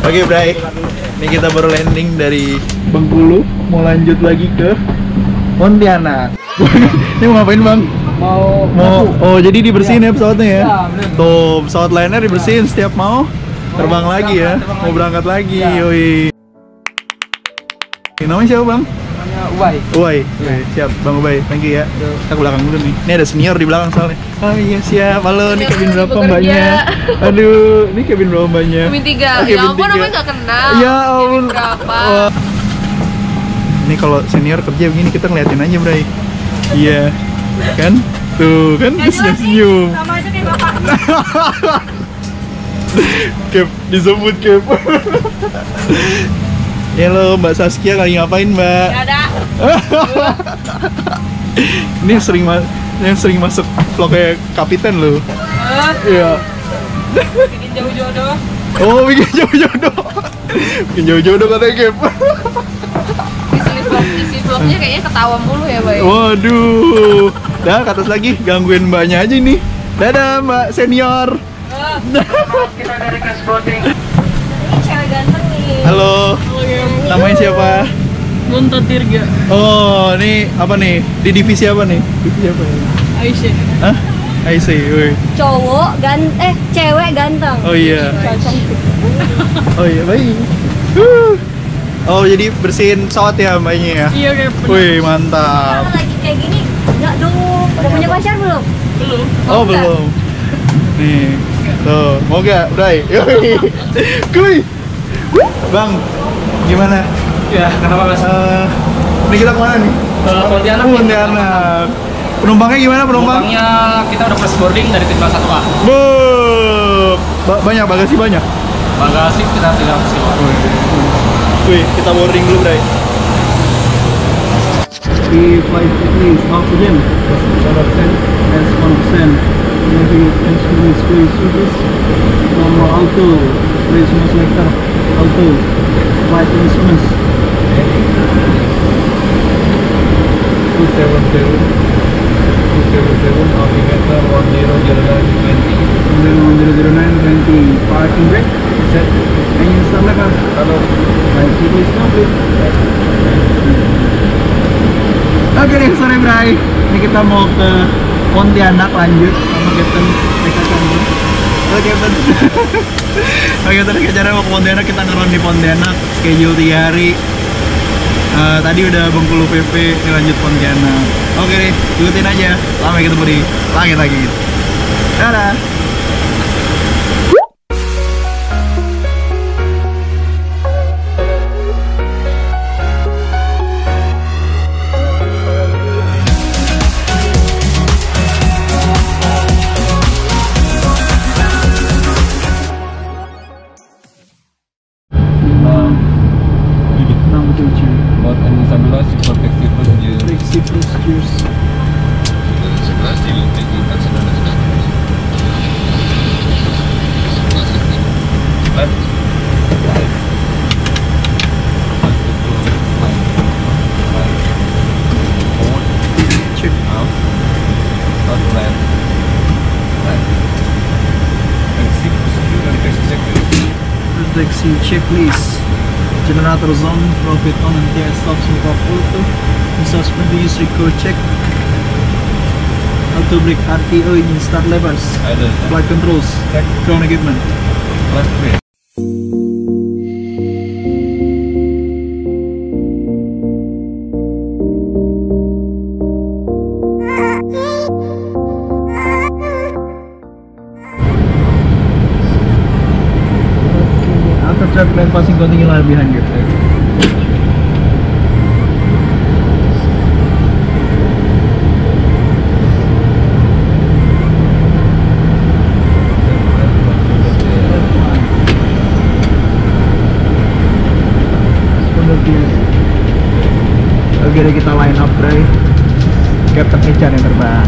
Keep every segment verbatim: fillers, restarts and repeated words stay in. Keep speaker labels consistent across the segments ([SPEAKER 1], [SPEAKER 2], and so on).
[SPEAKER 1] Oke Bray, ini kita baru landing dari Bengkulu, mau lanjut lagi ke Pontianak. Ini mau ngapain bang?
[SPEAKER 2] Mau
[SPEAKER 1] Mau, oh jadi dibersihin ya,
[SPEAKER 2] ya
[SPEAKER 1] pesawatnya ya?
[SPEAKER 2] Ya, bener.
[SPEAKER 1] Tuh, pesawat Lion Air dibersihin setiap mau terbang
[SPEAKER 2] Mau
[SPEAKER 1] lagi ya?
[SPEAKER 2] berangkat, terbang
[SPEAKER 1] Mau berangkat lagi,
[SPEAKER 2] Ya.
[SPEAKER 1] yoi. Namanya siapa bang?
[SPEAKER 2] Namanya Uwai.
[SPEAKER 1] Uwai,
[SPEAKER 2] Ya.
[SPEAKER 1] Oke, siap bang Uwai, thank you ya.
[SPEAKER 2] Tuh.
[SPEAKER 1] Kita ke belakang dulu nih. Ini ada senior di belakang soalnya. Oh iya siap, halo, ini kabin berapa
[SPEAKER 3] bekerja.
[SPEAKER 1] mbaknya? Aduh, ini kabin berapa mbaknya?
[SPEAKER 3] Kabin tiga,
[SPEAKER 1] Oh,
[SPEAKER 3] ya
[SPEAKER 1] kabin
[SPEAKER 3] ampun
[SPEAKER 1] tiga.
[SPEAKER 3] namanya gak kenal.
[SPEAKER 1] Ya ampun.
[SPEAKER 3] Kabin berapa?
[SPEAKER 1] Wah. Ini kalau senior kerja begini kita ngeliatin aja Bray. Iya, kan? Tuh, kan dia senyum-senyum.
[SPEAKER 3] Sama aja kayak bapak.
[SPEAKER 1] Cap, disebut Cap. Halo Mbak Saskia, lagi ngapain Mbak?
[SPEAKER 3] Gak ada.
[SPEAKER 1] Ini sering ma yang sering masuk vlog kayak kapiten loh. Iya.
[SPEAKER 3] Bikin jauh jodoh.
[SPEAKER 1] Oh, bikin jauh jodoh. Bikin jauh jodoh katanya Cap.
[SPEAKER 3] Isi vlog, isi vlognya kayaknya ketawa mulu ya, Bay.
[SPEAKER 1] Waduh. Dah, ke atas lagi, gangguin mbaknya aja nih. Dadah Mbak senior.
[SPEAKER 2] Kita dari kelas boarding.
[SPEAKER 3] Ini cewek ganteng nih.
[SPEAKER 1] Halo. Namanya siapa?
[SPEAKER 4] Gunta Tirga,
[SPEAKER 1] Oh, ini apa nih? Di divisi apa nih? Divisi apa ya?
[SPEAKER 4] Aisyah.
[SPEAKER 1] Hah? I see, woi.
[SPEAKER 5] Cowok gan eh cewek ganteng.
[SPEAKER 1] Oh iya.
[SPEAKER 5] Cowok cantik.
[SPEAKER 1] Oh iya, baik. Huh. Oh, jadi bersihin pesawat ya mbaknya ya?
[SPEAKER 4] Iya kayak bener.
[SPEAKER 1] Wih, mantap.
[SPEAKER 5] Kalau lagi kayak gini, enggak dong. Udah punya pacar belum?
[SPEAKER 4] Belum.
[SPEAKER 1] Oh, belum. Nih. Tuh, mau gak, Bray? Yoi. Kuy. Bang, gimana?
[SPEAKER 2] Ya, kenapa mas?
[SPEAKER 1] Eh, ini kita kemana nih?
[SPEAKER 2] Uh, Pontianak.
[SPEAKER 1] Pontianak. Penumpangnya gimana penumpang?
[SPEAKER 2] Penumpangnya kita udah plus boarding dari tim kelas satu A.
[SPEAKER 1] Bu, ba- banyak bagasi banyak.
[SPEAKER 2] Bagasi kita tinggal sih.
[SPEAKER 1] Wih, kita boarding dulu, Bray.
[SPEAKER 6] The flight is oxygen one percent as one percent. Maybe instrument space service. Normal auto, space selector, auto, flight instruments.
[SPEAKER 7] two seven seven, two seven seven, altimeter one zero zero nine twenty.
[SPEAKER 6] And then one zero zero nine twenty parking brake set. Engine start lever.
[SPEAKER 7] Hello.
[SPEAKER 6] Flight is complete.
[SPEAKER 1] Oke deh, sore Bray. Ini kita mau ke Pontianak lanjut sama Captain Eka Chandra. Halo Captain. Oke, tadi acara mau ke Pontianak, kita ngeron di Pontianak. Schedule tiga hari. Eh, tadi udah Bengkulu P V, ini lanjut Pontianak. Oke deh, ikutin aja. Sampai ketemu di langit lagi. Dadah.
[SPEAKER 6] enam tujuh.
[SPEAKER 7] Buat N sebelas proteksi procedure.
[SPEAKER 6] Taxi procedures.
[SPEAKER 7] sebelas ditingkat sembilan belas. Left. Forward.
[SPEAKER 1] Check.
[SPEAKER 7] Out. Start left. Left. Exit procedure and exit checklist.
[SPEAKER 1] Taxi checklist. Generator zone, profit on and T S stops with auto. Suspend use record check. Auto brake R T O engine start levers.
[SPEAKER 7] Ada.
[SPEAKER 1] Flight controls.
[SPEAKER 7] Check.
[SPEAKER 1] Ground equipment.
[SPEAKER 7] Left brake.
[SPEAKER 1] After traffic light passing, continue line behind you. Oke deh, kita line up Bray. Captain Ican yang terbang.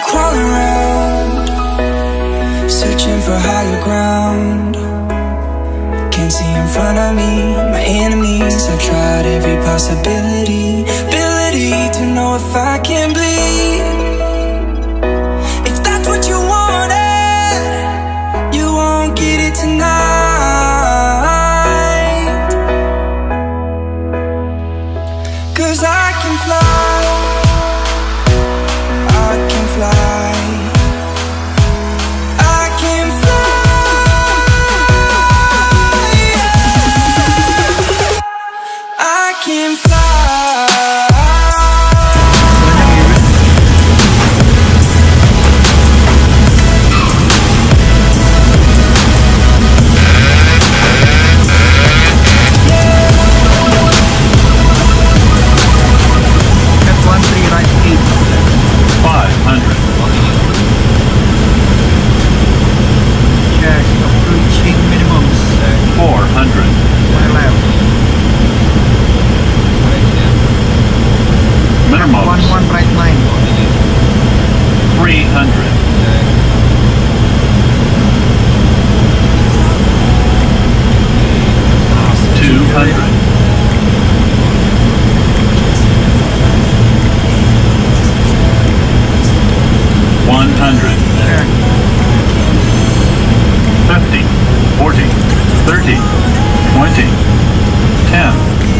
[SPEAKER 8] crawling around, searching for higher ground. Can't see in front of me, my enemies. I've tried every possibility, ability to know if I can bleed. If that's what you wanted, you won't get it tonight. 'Cause I can fly, I can fly, I can fly, I can fly.
[SPEAKER 9] five hundred.
[SPEAKER 1] Check, approaching minimums.
[SPEAKER 9] four hundred.
[SPEAKER 1] My left.
[SPEAKER 9] Minimums.
[SPEAKER 1] One one right nine.
[SPEAKER 9] three hundred. two hundred. one hundred.
[SPEAKER 1] Check.
[SPEAKER 9] fifty. forty. thirty. twenty. ten.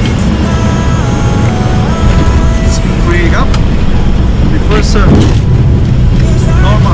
[SPEAKER 1] Wake up. Reverser. Normal.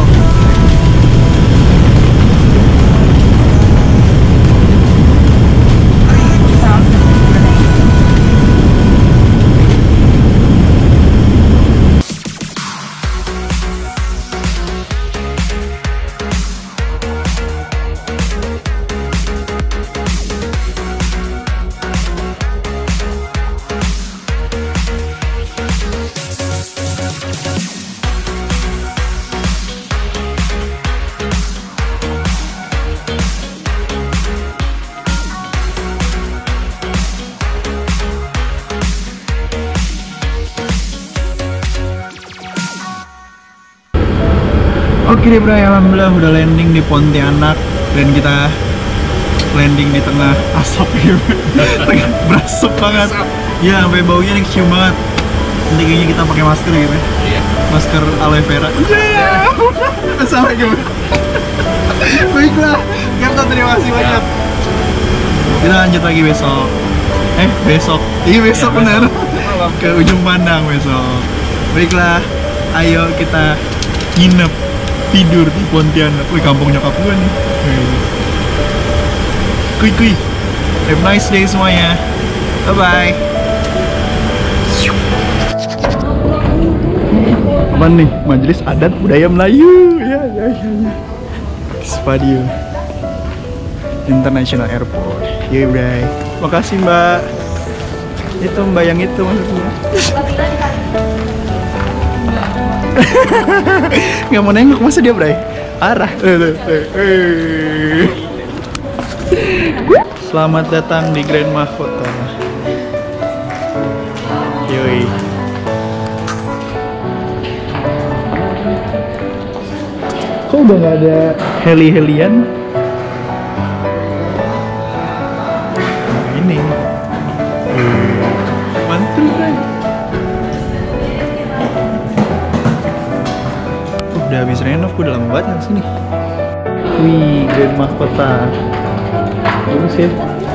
[SPEAKER 1] Oke deh bro, alhamdulillah udah landing di Pontianak dan kita landing di tengah asap gitu. Tengah berasap banget. Ya, sampai baunya nih kecium banget. Nanti kayaknya kita pakai masker gitu ya.
[SPEAKER 2] Iya.
[SPEAKER 1] Masker aloe vera. Iya. Salah gimana? Baiklah, Kapten, terima kasih banyak. Kita lanjut lagi besok. Eh, besok. Iya besok
[SPEAKER 2] Ya,
[SPEAKER 1] bener.
[SPEAKER 2] besok.
[SPEAKER 1] Ke ujung pandang besok. Baiklah, ayo kita nginep tidur di Pontianak. Wih, kampung nyokap gue nih. Kuy kuy. Have a nice day semuanya. Bye bye. Apa nih? Majelis Adat Budaya Melayu. Ya ya ya ya. Spadio International Airport. Ya bray. Makasih mbak. Itu mbak yang itu maksudnya. Nggak mau nengok, masa dia bray? Arah. Selamat datang di Grand Mahkota. Yoi. Kok udah nggak ada heli-helian? Nah, ini. Mantul bray. Udah habis renov, gue udah lama banget yang sini. Wih, Grand Mahkota. Bagus ya.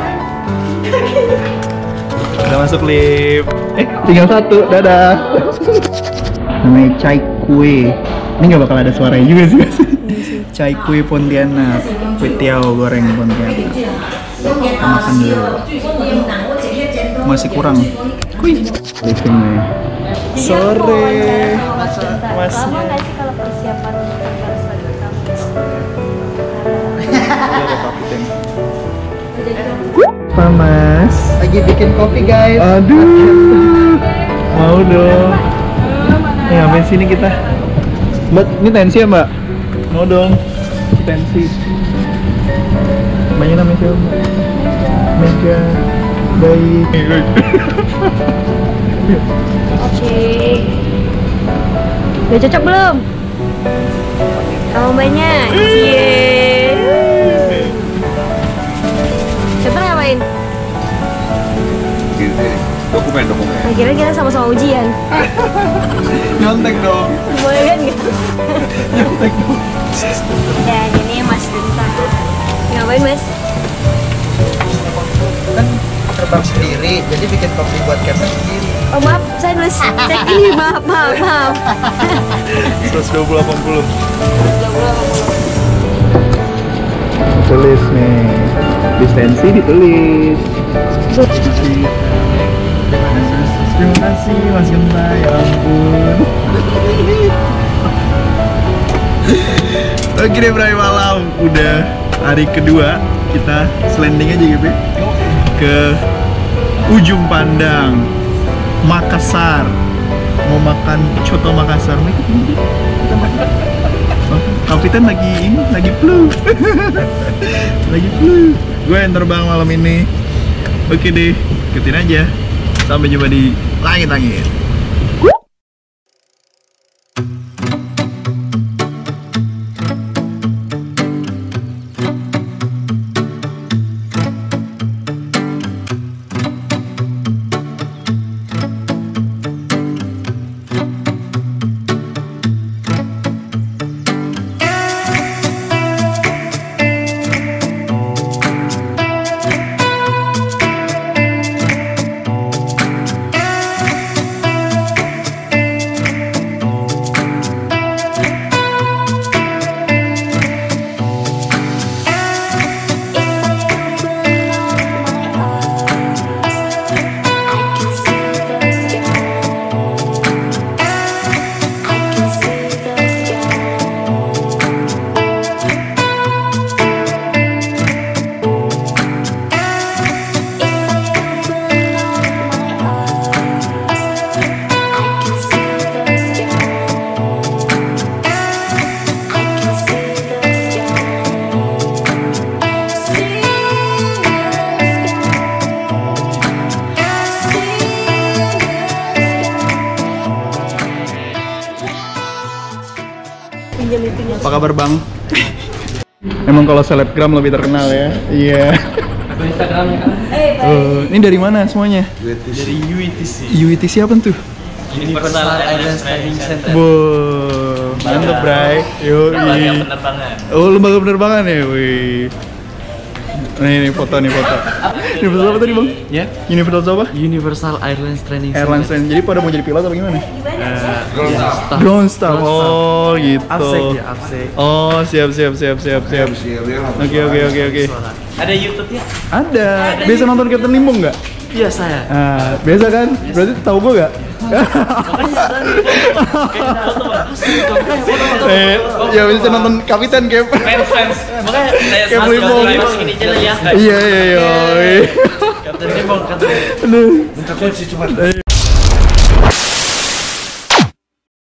[SPEAKER 1] Udah masuk lift. Eh, tinggal satu. Dadah. Namanya Chai Kue. Ini nggak bakal ada suaranya juga sih. Chai Kue Pontianak. Kue tiao goreng Pontianak. Kita makan dulu. Masih kurang. Kui. Livingnya. Sore. Masnya.
[SPEAKER 5] Lama nggak sih kalau persiapan untuk anniversary kamu?
[SPEAKER 1] Ada kapten. Pak Mas, lagi bikin kopi guys. Aduh, mau dong. Eh, ngapain sini kita? Mbak, ini tensi ya mbak? Mau dong, tensi. Mbaknya namanya siapa mbak? Mega. Baik.
[SPEAKER 5] Oke. Udah cocok belum? lombanya. Cie. Captain ngapain?
[SPEAKER 1] Dokumen, dokumen.
[SPEAKER 5] Akhirnya kita sama-sama ujian.
[SPEAKER 1] Nyontek dong.
[SPEAKER 5] Boleh kan gitu?
[SPEAKER 1] Nyontek dong.
[SPEAKER 5] Dan ini Mas Denta. Ngapain Mas?
[SPEAKER 1] Kan terbang sendiri, jadi bikin kopi buat Captain sendiri.
[SPEAKER 5] Oh maaf, saya nulis cek ini, maaf, maaf, maaf.
[SPEAKER 1] seratus dua puluh delapan puluh.
[SPEAKER 5] dua puluh, delapan puluh.
[SPEAKER 1] Tulis nih, distensi ditulis. Terima kasih Mas Genta, ya ampun. Oke deh Bray, malam udah hari kedua kita slending aja gitu ke ujung pandang Makassar, mau makan coto Makassar. Mau ikut ini? Kita makan. Oh, Kapitan lagi ini, lagi flu. Lagi flu. Gue yang terbang malam ini. Oke deh, ikutin aja. Sampai jumpa di langit-langit. Apa kabar Bang? Emang kalau selebgram lebih terkenal ya? Iya.
[SPEAKER 2] Akun Instagramnya kan?
[SPEAKER 1] Uh, ini dari mana semuanya?
[SPEAKER 2] Dari U I T C.
[SPEAKER 1] U I T C apa tuh?
[SPEAKER 2] Universal Airlines Training Center.
[SPEAKER 1] Wow, mantep Bray. Yo,
[SPEAKER 2] Lembaga penerbangan.
[SPEAKER 1] Oh, lembaga penerbangan ya, wih. Nih, nih foto nih foto. Universal apa tadi Bang?
[SPEAKER 2] Ya.
[SPEAKER 1] Universal apa?
[SPEAKER 2] Universal Airlines Training Center.
[SPEAKER 1] Airlines Training. Jadi pada mau jadi pilot apa gimana?
[SPEAKER 2] Ground staff.
[SPEAKER 1] Ground staff. Oh, gitu.
[SPEAKER 2] Absek ya, absek.
[SPEAKER 1] Oh, siap siap siap siap siap. Oke oke oke oke.
[SPEAKER 2] Ada YouTube-nya?
[SPEAKER 1] Ada. Biasa nonton Captain Limbong nggak?
[SPEAKER 2] Iya, saya.
[SPEAKER 1] Ah, biasa kan? Berarti tahu gue nggak? Eh, ya bisa nonton Kapitan Cap.
[SPEAKER 2] Fans fans. Makanya saya
[SPEAKER 1] Cap Limbong.
[SPEAKER 2] ini channel ya.
[SPEAKER 1] Iya iya iya.
[SPEAKER 2] Captain Limbong, Captain.
[SPEAKER 1] Aduh.
[SPEAKER 2] Bentar sih cuma.